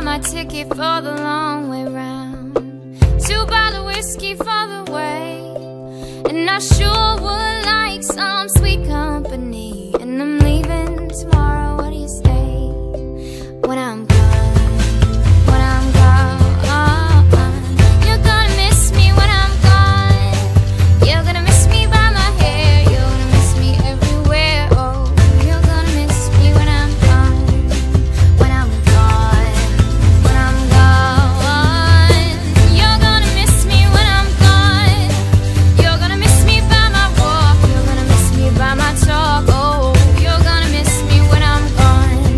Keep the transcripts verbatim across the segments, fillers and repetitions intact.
my ticket for the long way round. Two bottle whiskey for the way, and I sure would like some sweet company. And I'm leaving tomorrow, what do you say? When I'm gone, when I'm gone, you're gonna miss me when I'm gone. You're gonna miss me by my hair, you're gonna miss me everywhere. Oh, you're gonna miss me when I'm gone, when I'm gone, when I'm gone. You're gonna miss me when I'm gone. You're gonna miss me by my walk, you're gonna miss me by my talk. Oh, you're gonna miss me when I'm gone.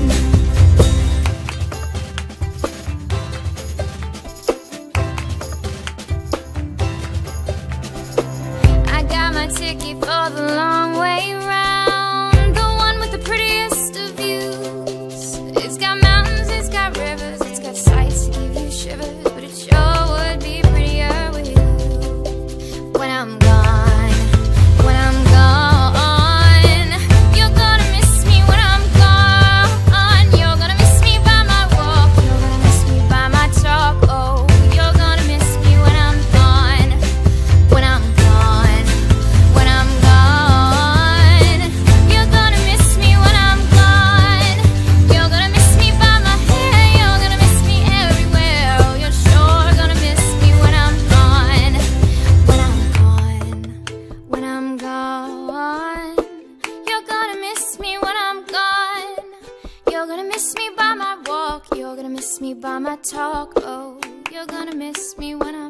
I got my ticket for the long way round, the one with the prettiest of views. It's got mountains, it's got rivers, it's got sights to give you shivers, but it sure would be prettier with you. When I'm gone, when I'm gone, you're gonna miss me when I'm gone. You're gonna miss me by my walk, you're gonna miss me by my talk. Oh, you're gonna miss me when I'm gone, when I'm gone, when I'm gone. You're gonna miss me when I'm gone. You're gonna miss me by my hair, you're gonna miss me everywhere. Oh, you're sure gonna miss me when I'm gone, when I'm gone, when I'm gone. You're gonna miss me when I'm gone. You're gonna miss me by my walk, you're gonna miss me by my talk. Oh, you're gonna miss me when I'm